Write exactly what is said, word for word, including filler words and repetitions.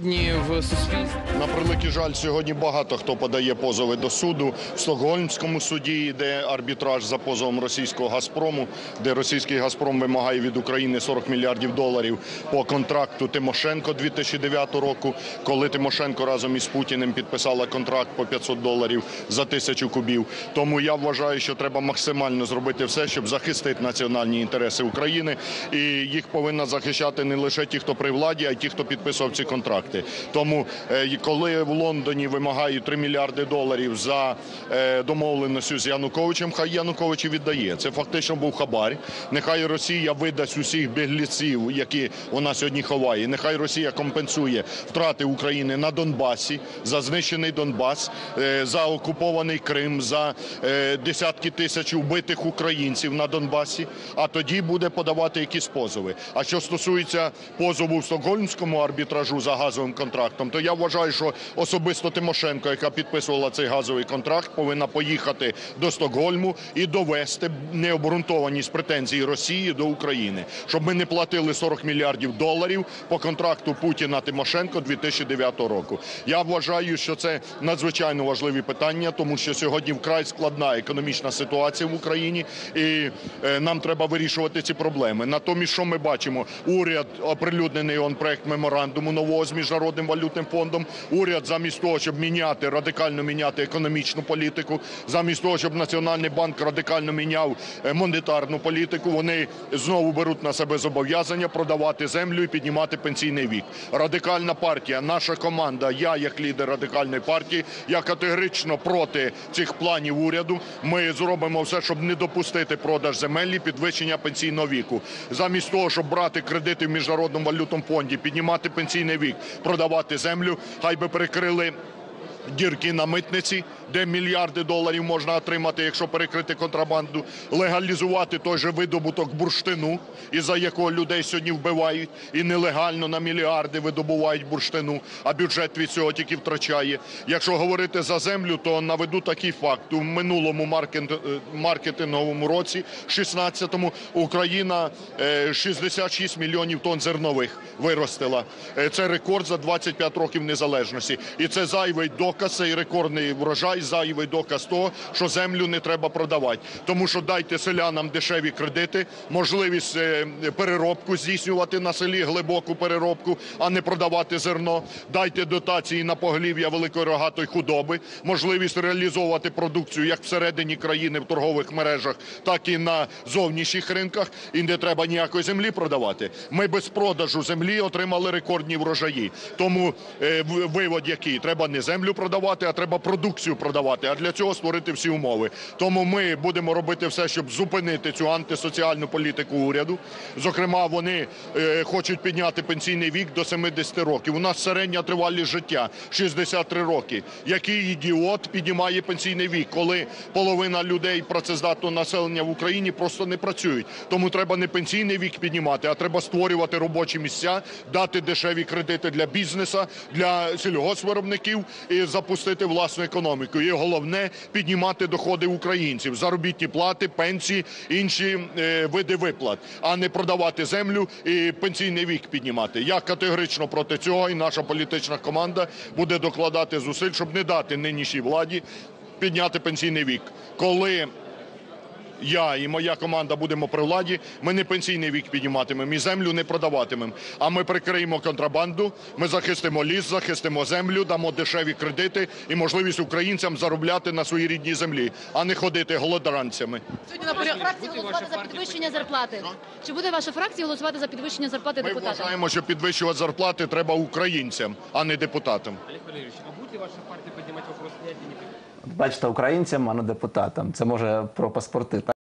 сьогодні в суспільстві? На превеликий жаль, сьогодні багато хто подає позови до суду. В Стокгольмському суді йде арбітраж за позовом російського «Газпрому», де російський «Газпром» вимагає від України сорок мільярдів доларів по контракту Тимошенко дві тисячі дев'ятого року, коли Тимошенко разом із Путіним підписала контракт по п'ятсот доларів за тисячу кубів. Тому я вважаю, що треба максимально зробити все, щоб захистити національні інтереси України. І їх повинна захищати не лише ті, хто при владі, а й ті, хто підписував ці контракти. Тому, коли в Лондоні вимагають три мільярди доларів за домовленістю з Януковичем, хай Янукович і віддає. Це фактично був хабар. Нехай Росія видасть усіх беглеців, які вона сьогодні ховає. Нехай Росія компенсує втрати України на Донбасі, за знищений Донбас, за окупований Крим, за десятки тисяч вбитих українців на Донбасі, а тоді буде подавати якісь позови. А що стосується позову в Стокгольмському арбітражу за газовим контрактом, то я вважаю, що особисто Тимошенко, яка підписувала цей газовий контракт, повинна поїхати до Стокгольму і довести необґрунтованість претензій Росії до України, щоб ми не платили сорок мільярдів доларів по контракту Путіна-Тимошенко дві тисячі дев'ятого року. Я вважаю, що це надзвичайно важливі питання, тому що сьогодні вкрай складна економічна ситуація в Україні, і нам треба вирішувати ці проблеми. Натомість, що ми бачимо? Уряд оприлюднений он проект меморандуму нового з Міжнародним валютним фондом. Уряд замість того, щоб міняти, радикально міняти економічну політику, замість того, щоб Національний банк радикально міняв монетарну політику, вони знову беруть на себе зобов'язання продавати землю і піднімати пенсійний вік. Радикальна партія, наша команда, я як лідер Радикальної партії, я категорично проти цих планів уряду. Ми зробимо все, щоб не допустити продаж земель і підвищення пенсійного віку. Замість того, щоб брати кредити в Міжнародному валютному фонді, піднімати пенсійний вік, продавати землю, хай би перекрили дірки на митниці, де мільярди доларів можна отримати, якщо перекрити контрабанду, легалізувати той же видобуток бурштину, із-за якого людей сьогодні вбивають, і нелегально на мільярди видобувають бурштину, а бюджет від цього тільки втрачає. Якщо говорити за землю, то наведу такий факт. У минулому маркетинговому році, шістнадцятому, Україна шістдесят шість мільйонів тонн зернових виростила. Це рекорд за двадцять п'ять років незалежності. І це зайвий доказ, цей рекордний врожай, зайвий доказ того, що землю не треба продавати. Тому що дайте селянам дешеві кредити, можливість переробку здійснювати на селі, глибоку переробку, а не продавати зерно. Дайте дотації на поголів'я великої рогатої худоби, можливість реалізовувати продукцію як всередині країни в торгових мережах, так і на зовнішніх ринках, і не треба ніякої землі продавати. Ми без продажу землі отримали рекордні врожаї. Тому вивод який? Треба не землю продавати, а треба продукцію продавати, а для цього створити всі умови. Тому ми будемо робити все, щоб зупинити цю антисоціальну політику уряду. Зокрема, вони е, хочуть підняти пенсійний вік до семидесяти років. У нас середня тривалість життя шістдесят три роки. Який ідіот піднімає пенсійний вік, коли половина людей працездатного населення в Україні просто не працюють? Тому треба не пенсійний вік піднімати, а треба створювати робочі місця, дати дешеві кредити для бізнесу, для сільгоспвиробників і запустити власну економіку. І головне – піднімати доходи українців, заробітні плати, пенсії, інші е, види виплат, а не продавати землю і пенсійний вік піднімати. Я категорично проти цього, і наша політична команда буде докладати зусиль, щоб не дати нинішній владі підняти пенсійний вік. Коли я і моя команда будемо при владі, ми не пенсійний вік підніматимемо і землю не продаватимемо, а ми прикриємо контрабанду, ми захистимо ліс, захистимо землю, дамо дешеві кредити і можливість українцям заробляти на своїй рідній землі, а не ходити голодранцями. Сьогодні на порядку фракції голосувати за підвищення зарплати. Чи буде ваша фракція голосувати за підвищення зарплати Ми депутатам? Ми вважаємо, що підвищувати зарплати треба українцям, а не депутатам. Олег Валерьевич, а буде ваша партія піднімати вопрос снятия? Бачите, українцям, а не депутатам. Це може про паспорти.